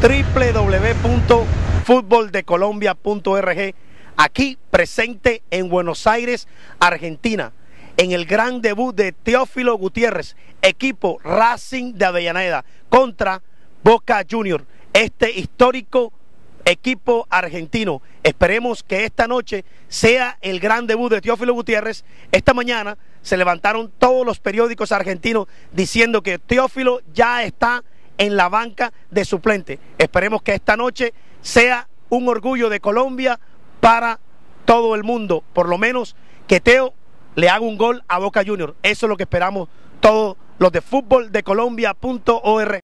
www.futboldecolombia.org, aquí presente en Buenos Aires, Argentina, en el gran debut de Teófilo Gutiérrez, equipo Racing de Avellaneda contra Boca Juniors, este histórico equipo argentino. Esperemos que esta noche sea el gran debut de Teófilo Gutiérrez. Esta mañana se levantaron todos los periódicos argentinos diciendo que Teófilo ya está en la banca de suplente. Esperemos que esta noche sea un orgullo de Colombia para todo el mundo, por lo menos que Teo le haga un gol a Boca Juniors. Eso es lo que esperamos todos los de futboldecolombia.org.